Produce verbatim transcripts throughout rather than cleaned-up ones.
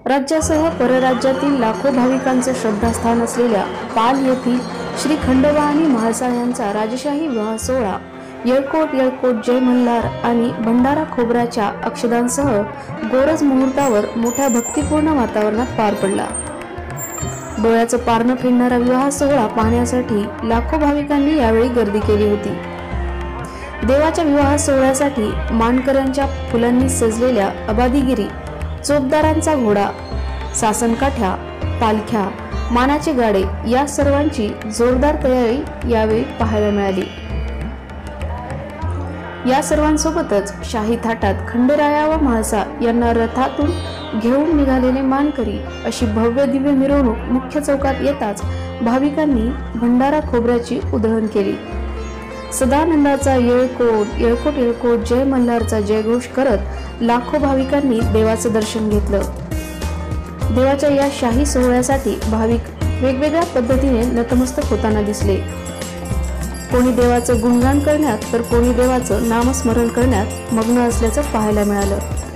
राज्यासह परराज्यातील लाखो भाविकांचे श्रद्धास्थान असलेल्या पाल येथील श्री खंडोबा आणि म्हाळसा यांचा राजशाही विवाह सोहळा येळकोट येळकोट जय मल्हार आणि भंडारा खोबऱ्याच्या अक्षदांसह गोरज मुहूर्तावर मोठ्या भक्तिपूर्ण वातावरणात पार पडला। डोळ्याचं पारणं फेडणारा विवाह सोहळा पाहण्यासाठी लाखो भाविकांनी यावेळी गर्दी केली होती। देवाच्या विवाह सोहळ्यासाठी मानकऱ्यांच्या फुलांनी सजलेल्या अबाधिगिरी, चोपदारांचा घोडा, सासनकाठ्या, पालख्या, मानाचे गाडे या सर्वांची जोरदार तयारी यावेळी पाहायला मिळाली। या सर्वांसोबतच शाही थाटात खंडेराया व म्हाळसा यांना रथातून घेऊन निघालेले मानकरी अशी भव्य दिव्य मिरवणूक मुख्य चौकात येताच भाविकांनी भंडारा खोबऱ्याची उधळण केली। सदानंदाचा येळकोट येळकोट येळकोट जय मल्हारचा जयघोष करत लाखो भाविकांनी देवाचं दर्शन घेतलं। देवाच्या या शाही सोहळ्यासाठी भाविक वेगवेगळ्या पद्धतीने नतमस्तक होताना दिसले। कोणी देवाचं गुणगान करण्यात तर कोणी देवाचं नामस्मरण करण्यात मग्न असल्याचं पाहायला मिळालं।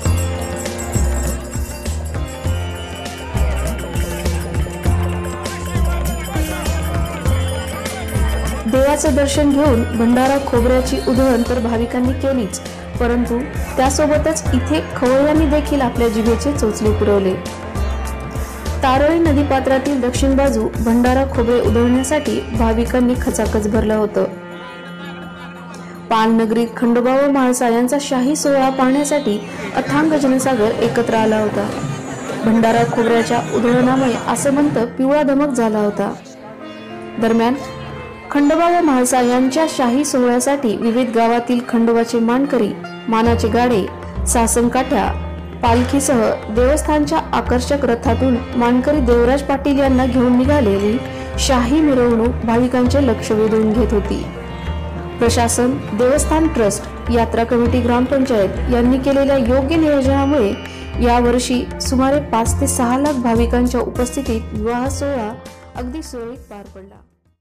देवाचं दर्शन घेऊन भंडारा खोबऱ्याची उधळण तर भाविकांनी केलीच, परंतु त्यासोबतच इथे खवय्यांनी देखील आपल्या जिभेचे चोचले पुरवले। तारोळी नदीपात्रातील दक्षिण बाजू भंडारा खोबरे उधळण्यासाठी भाविकांनी खचाखच भरलं होतं। पालनगरीत खंडोबा व म्हाळसा यांचा शाही सोहळा पाहण्यासाठी अथांग जनसागर एकत्र आला होता। भंडारा खोबऱ्याच्या उधळणामुळे आसमंत पिवळा धमक झाला होता। दरम्यान खंडोबा व म्हाळसा यांच्या शाही सोहळ्यासाठी विविध गावातील खंडोबाचे मानकरी, मानाचे गाडे, सासनकाठ्या, पालखीसह देवस्थानच्या आकर्षक रथातून मानकरी देवराज पाटील यांना घेऊन निघालेली शाही मिरवणूक भाविकांचे लक्ष वेधून घेत होती। प्रशासन, देवस्थान ट्रस्ट, यात्रा कमिटी, ग्रामपंचायत यांनी केलेल्या योग्य नियोजनामुळे यावर्षी सुमारे पाच ते सहा लाख भाविकांच्या उपस्थितीत विवाह सोहळा अगदी सुरळीत पार पडला।